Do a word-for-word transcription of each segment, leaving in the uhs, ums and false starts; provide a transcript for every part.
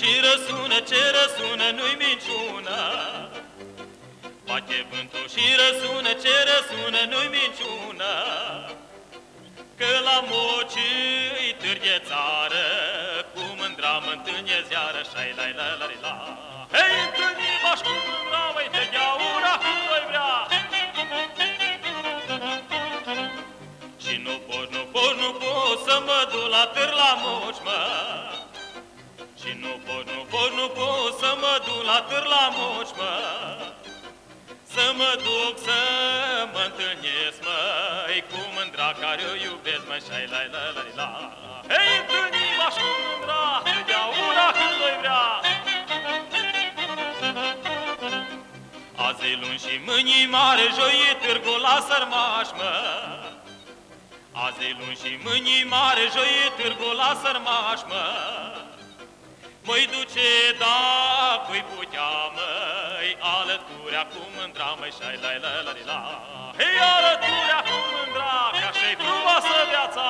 și răsună, ce răsună, nu-i minciună. Bate vântul și răsună, ce răsună, nu-i minciună. Că la moci îi târghe țară, cu mândra mă întâlne ziară, și-ai lai la la la. Hei, întâlnim-aș cu mândra, măi, te gheaura cum voi vrea. Și nu poți, nu poți, nu poți să mă duc la târ la moci, mă. Și nu poți, nu poți, nu poți să mă duc la târ la moci, mă. Să mă duc să mă întâlnesc, măi, cu mândra care o iubesc, măi, și-ai la la la la. Hei, întâlnim-aș cu mândra, totdeauna când voi vrea. Azi e luni și mâini mare, joi e târgul la Sărmaș, mă. Azi e luni și mâini mare, joi e târgul la Sărmaș, mă. Măi duce dacă-i putea, măi, alăturea cu mândra, măi, și-ai la la la la. Hei, alăturea cu mândra, că așa-i frumoasă viața.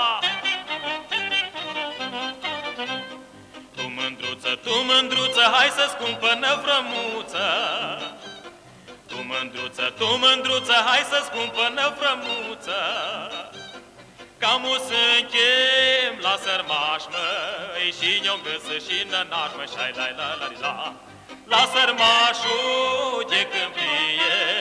Tu mândruță, tu mândruță, hai să-ți cumpăr năvrămuță. Tu mândruță, tu mândruță, hai să-ți cumpăr năvrămuță. Cam o să închem la Sărmaș, măi, și ne-o găsă și nănaș, măi, și-ai la la la la. La Sărmașul de câmpie